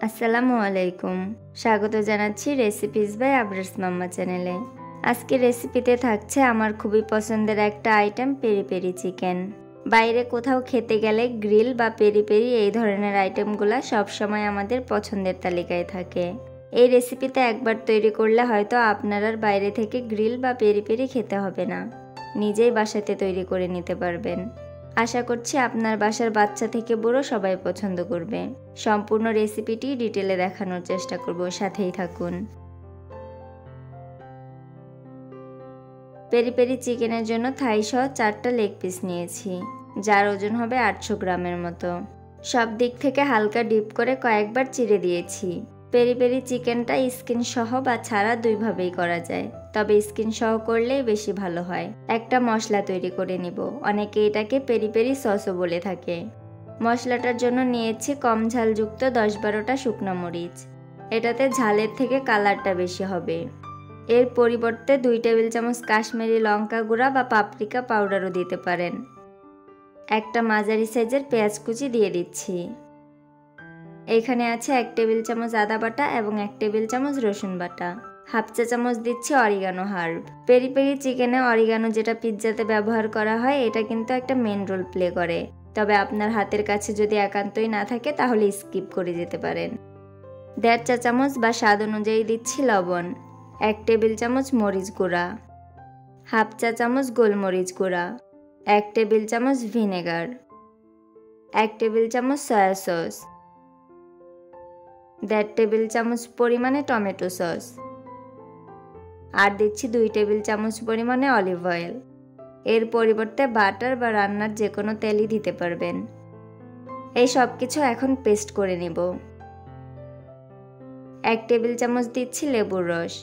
আসসালামু আলাইকুম। স্বাগত জানাচ্ছি রেসিপিস বাই আবরাস মাম্মা চ্যানেলে। আজকে রেসিপিতে থাকছে আমার খুবই পছন্দের একটা আইটেম, পেরি পেরি চিকেন। বাইরে কোথাও খেতে গেলে গ্রিল বা পেরি পেরি এই ধরনের আইটেমগুলো সবসময় আমাদের পছন্দের তালিকায় থাকে। এই রেসিপিতে একবার তৈরি করলে হয়তো আপনার আর বাইরে থেকে গ্রিল বা পেরি পেরি খেতে হবে না, নিজেই বাসাতে তৈরি করে নিতে পারবেন। আশা করছি আপনার বাসার বাচ্চা থেকে বুড়ো সবাই পছন্দ করবে। সম্পূর্ণ রেসিপিটি ডিটেলে দেখানোর চেষ্টা করব, সাথেই থাকুন। পেরি পেরি চিকেনের জন্য থাই সহ 4টা লেগ পিস নিয়েছি, যার ওজন হবে 800 গ্রামের মতো। সব দিক থেকে হালকা ডিপ করে কয়েকবার চিড়ে দিয়েছি। পেরি পেরি চিকেনটা স্কিন সহ বা ছাড়া দুইভাবেই করা যায়, তবে স্কিন সহ করলেই বেশি ভালো হয়। একটা মশলা তৈরি করে নিব, অনেকে এটাকে পেরি পেরি সসও বলে থাকে। মশলাটার জন্য নিয়েছি কম ঝালযুক্ত 10-12টা শুকনো মরিচ। এটাতে ঝালের থেকে কালারটা বেশি হবে। এর পরিবর্তে 2 টেবিল চামচ কাশ্মীরি লঙ্কা গুঁড়া বা পাপরিকা পাউডারও দিতে পারেন। একটা মাঝারি সাইজের পেঁয়াজ কুচি দিয়ে দিচ্ছি। এখানে আছে 1 টেবিল চামচ আদা বাটা এবং 1 টেবিল চামচ রসুন বাটা। হাফ চা চামচ দিচ্ছি অরিগানো হার্ব। পেরি পেরি চিকেনে অরিগানো যেটা পিৎজাতে ব্যবহার করা হয়, এটা কিন্তু একটা মেন রোল প্লে করে। তবে আপনার হাতের কাছে যদি একান্তই না থাকে তাহলে স্কিপ করে যেতে পারেন। 1.5 চা চামচ বা স্বাদ অনুযায়ী দিচ্ছি লবণ। 1 টেবিল চামচ মরিচ গুঁড়া, হাফ চা চামচ গোলমরিচ গুঁড়া, 1 টেবিল চামচ ভিনেগার, 1 টেবিল চামচ সয়া সস, 1.5 টেবিল চামচ পরিমাণে টমেটো সস, আর দিচ্ছি 2 টেবিল চামচ পরিমাণে অলিভ অয়েল। এর পরিবর্তে বাটার বা রান্নার যে কোনো তেলই দিতে পারবেন। এই সব কিছু এখন পেস্ট করে নিব। 1 টেবিল চামচ দিচ্ছি লেবুর রস।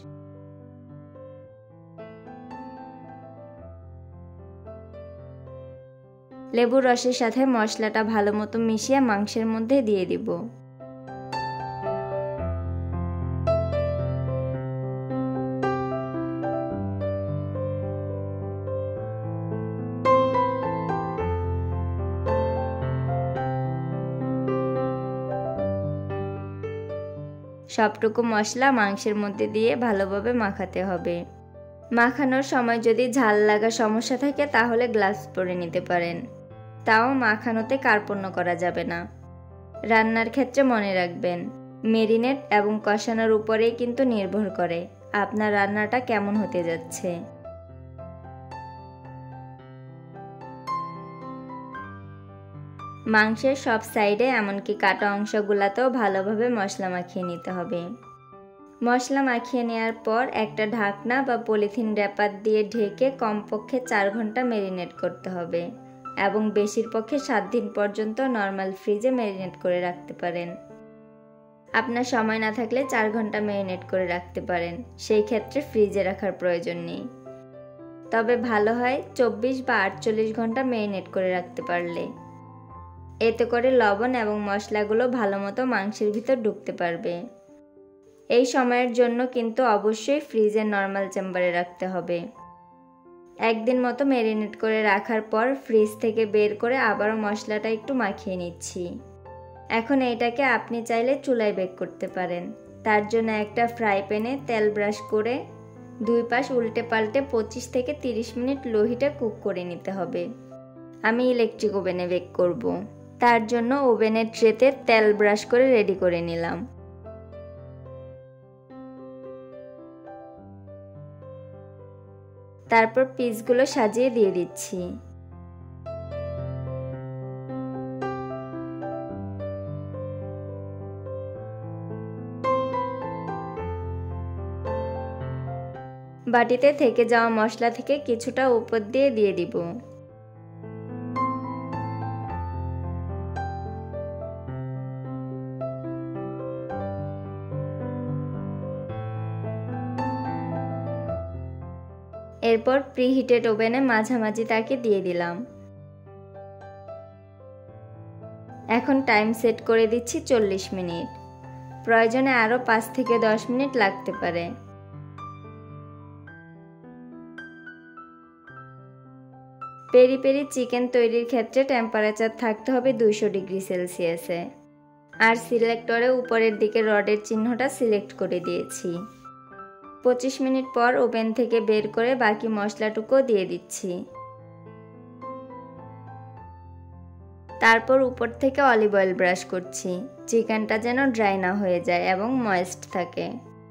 লেবুর রসের সাথে মশলাটা ভালো মতো মিশিয়ে মাংসের মধ্যে দিয়ে দিব। সবটুকু মশলা মাংসের মধ্যে দিয়ে ভালোভাবে মাখাতে হবে। মাখানোর সময় যদি ঝাল লাগা সমস্যা থাকে তাহলে গ্লাভস পরে নিতে পারেন, তাও মাখানোতে কার্পণ্য করা যাবে না। রান্নার ক্ষেত্রে মনে রাখবেন, মেরিনেট এবং কষানোর উপরেই কিন্তু নির্ভর করে আপনার রান্নাটা কেমন হতে যাচ্ছে। মাংসের সব সাইডে এমনকি কাটা অংশগুলোতেও ভালোভাবে মশলা মাখিয়ে নিতে হবে। মশলা মাখিয়ে নেওয়ার পর একটা ঢাকনা বা পলিথিন র্যাপার দিয়ে ঢেকে কমপক্ষে 4 ঘন্টা মেরিনেট করতে হবে এবং বেশির পক্ষে 7 দিন পর্যন্ত নর্মাল ফ্রিজে মেরিনেট করে রাখতে পারেন। আপনার সময় না থাকলে 4 ঘন্টা মেরিনেট করে রাখতে পারেন, সেই ক্ষেত্রে ফ্রিজে রাখার প্রয়োজন নেই। তবে ভালো হয় 24 বা 48 ঘন্টা মেরিনেট করে রাখতে পারলে। এতে করে লবণ এবং মশলাগুলো ভালো মতো মাংসের ভিতর ঢুকতে পারবে। এই সময়ের জন্য কিন্তু অবশ্যই ফ্রিজের নর্মাল চেম্বারে রাখতে হবে। একদিন মতো ম্যারিনেট করে রাখার পর ফ্রিজ থেকে বের করে আবারও মশলাটা একটু মাখিয়ে নিচ্ছি। এখন এইটাকে আপনি চাইলে চুলায় বেক করতে পারেন। তার জন্য একটা ফ্রাই প্যানে তেল ব্রাশ করে 2 পাশ উল্টে পাল্টে 25 থেকে 30 মিনিট লো হিটে কুক করে নিতে হবে। আমি ইলেকট্রিক ওভেনে বেক করব। তার জন্য ওভেনের ট্রেতে তেল ব্রাশ করে রেডি করে নিলাম। তারপর পিসগুলো সাজিয়ে দিয়ে দিচ্ছি। বাটিতে থেকে যাওয়া মশলা থেকে কিছুটা উপর দিয়ে দিব। এরপর প্রিহিটেড ওভেনে মাঝামাঝি তাকে দিয়ে দিলাম। এখন টাইম সেট করে দিচ্ছি 40 মিনিট। প্রয়োজনে আরও 5 থেকে 10 মিনিট লাগতে পারে। পেরি পেরি চিকেন তৈরির ক্ষেত্রে টেম্পারেচার থাকতে হবে 200 ডিগ্রি সেলসিয়াসে। আর সিলেক্টরে উপরের দিকে রডের চিহ্নটা সিলেক্ট করে দিয়েছি। 25 মিনিট পর ওভেন থেকে বের করে বাকি মশলাটুকুও দিয়ে দিচ্ছি। তারপর উপর থেকে অলিভ অয়েল ব্রাশ করছি, চিকেনটা যেন ড্রাই না হয়ে যায় এবং ময়েস্ট থাকে।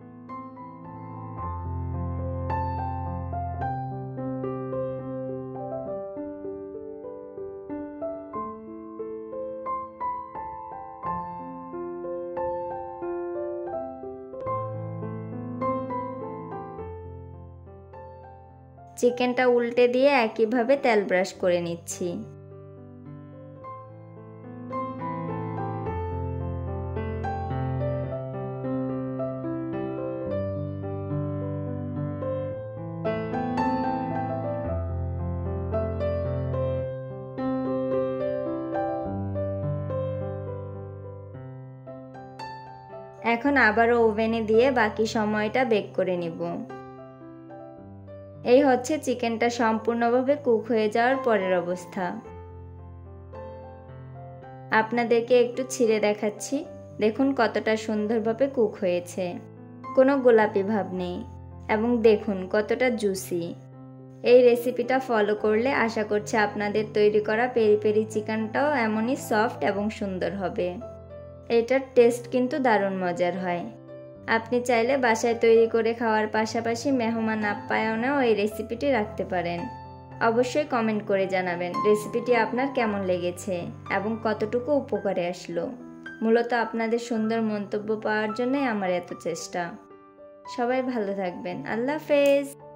চিকেনটা উল্টে দিয়ে একইভাবে তেল ব্রাশ করে নিচ্ছি। এখন আবারও ওভেনে দিয়ে বাকি সময়টা বেক করে নিব। এই হচ্ছে চিকেনটা সম্পূর্ণভাবে কুক হয়ে যাওয়ার পরের অবস্থা। আপনাদেরকে একটু ছিঁড়ে দেখাচ্ছি, দেখুন কতটা সুন্দরভাবে কুক হয়েছে, কোনো গোলাপি ভাব নেই এবং দেখুন কতটা জুসি। এই রেসিপিটা ফলো করলে আশা করছি আপনাদের তৈরি করা পেরি পেরি চিকেনটাও এমনই সফট এবং সুন্দর হবে। এটার টেস্ট কিন্তু দারুণ মজার হয়। আপনি চাইলে বাসায় তৈরি করে খাওয়ার পাশাপাশি মেহমান আপ্যায়নেও এই রেসিপিটি রাখতে পারেন। অবশ্যই কমেন্ট করে জানাবেন রেসিপিটি আপনার কেমন লেগেছে এবং কতটুকু উপকারে আসলো। মূলত আপনাদের সুন্দর মন্তব্য পাওয়ার জন্যই আমার এত চেষ্টা। সবাই ভালো থাকবেন। আল্লাহ হাফেজ।